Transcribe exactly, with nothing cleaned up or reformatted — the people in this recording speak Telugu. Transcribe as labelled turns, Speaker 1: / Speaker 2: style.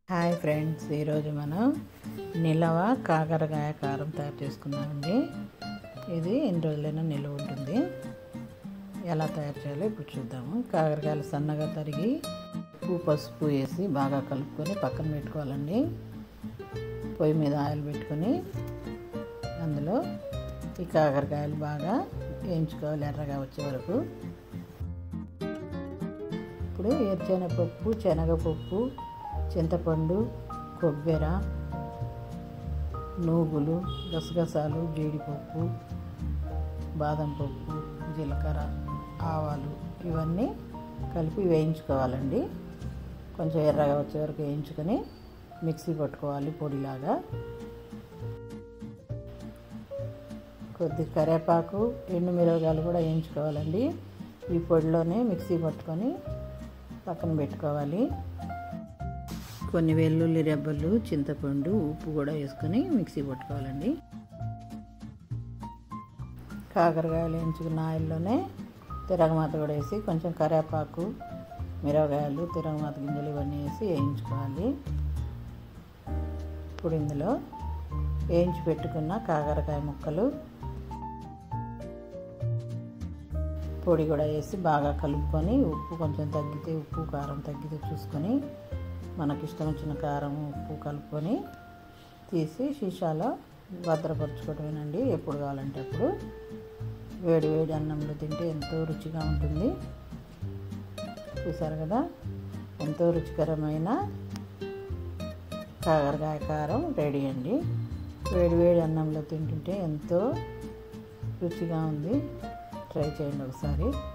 Speaker 1: హాయ్ ఫ్రెండ్స్, ఈరోజు మనం నిలవ కాకరకాయ కారం తయారు చేసుకున్నామండి. ఇది ఎన్ని రోజులైనా నిల్వ ఉంటుంది. ఎలా తయారు చేయాలో ఇప్పుడు చూద్దాము. కాకరకాయలు సన్నగా తరిగి ఉప్పు పసుపు వేసి బాగా కలుపుకొని పక్కన పెట్టుకోవాలండి. పొయ్యి మీద ఆయిల్ పెట్టుకొని అందులో ఈ కాకరకాయలు బాగా వేయించుకోవాలి ఎర్రగా వచ్చే వరకు. ఇప్పుడు ఎర్రశనగపప్పు, శనగపప్పు, చింతపండు, కొబ్బరి, నూగులు, గసగసాలు, జీడిపప్పు, బాదం పప్పు, జీలకర్ర, ఆవాలు ఇవన్నీ కలిపి వేయించుకోవాలండి. కొంచెం ఎర్రగా వచ్చే వరకు వేయించుకొని మిక్సీ పట్టుకోవాలి పొడిలాగా. కొద్ది కరివేపాకు, ఎండు మిరపకాయలు కూడా వేయించుకోవాలండి. ఈ పొడిలోనే మిక్సీ పట్టుకొని పక్కన పెట్టుకోవాలి. కొన్ని వెల్లుల్లి రెబ్బలు, చింతపండు, ఉప్పు కూడా వేసుకొని మిక్సీ పట్టుకోవాలండి. కాకరకాయలు వేయించుకున్న ఆయిల్లోనే తిరగమాత కూడా వేసి కొంచెం కరివేపాకు, మిరపకాయలు, తిరగమాత గింజలు ఇవన్నీ వేసి వేయించుకోవాలి. ఇప్పుడు ఇందులో వేయించి పెట్టుకున్న కాకరకాయ ముక్కలు, పొడి కూడా వేసి బాగా కలుపుకొని ఉప్పు కొంచెం తగ్గితే ఉప్పు, కారం తగ్గితే చూసుకొని మనకి ఇష్టం వచ్చిన కారం ఉప్పు కలుపుకొని తీసి సీసాలో భద్రపరచుకోవడమేనండి. ఎప్పుడు కావాలంటే అప్పుడు వేడి వేడి అన్నంలో తింటే ఎంతో రుచిగా ఉంటుంది. చూసారు కదా, ఎంతో రుచికరమైన కాకరకాయ కారం రెడీ అండి. వేడి వేడి అన్నంలో తింటుంటే ఎంతో రుచిగా ఉంది. ట్రై చేయండి ఒకసారి.